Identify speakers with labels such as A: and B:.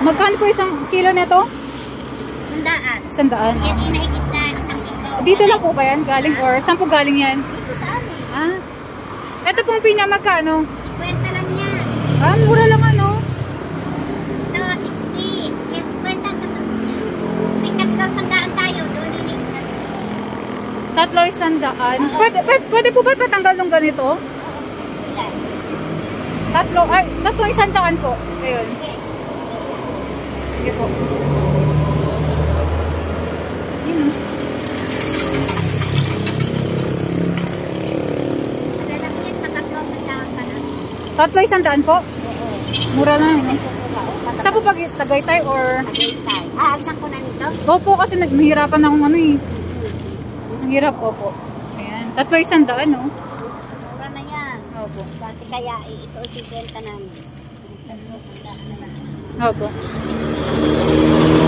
A: Magkano po isang kilo nito?
B: 100.
A: 100.
B: Yan inahigit na isang kilo.
A: Dito lang po ba yan? Galing or saan po galing yan?
B: Dito sa amin.
A: Ah. Ito pong pinya magkano?
B: 50 lang yan.
A: Ah, mura lang ano.
B: Ito, 60. Yes, 50 ang katapos yan. May 3,100 tayo. Doon iniisan.
A: Tatlo 100. Pwede po ba patanggal ng ganito?
B: Ilan?
A: Tatlo 100 po. Ayun.
B: Okay.
A: Sige po. Yun.
B: Malalaki yan sa 3,100 ka na.
A: Tatlo 100 po?
B: Oo.
A: Mura lang yun. Saan po pag Tagaytay or?
B: Tagaytay. Ah, alisan ko na nito.
A: Opo, kasi mahirapan akong ano eh. Ang hirap, opo. Ayan. Tatlo 100, no?
B: Mura na yan.
A: Opo.
B: Dati kaya ito ang 50 namin. 3,100 na lang.
A: Opo.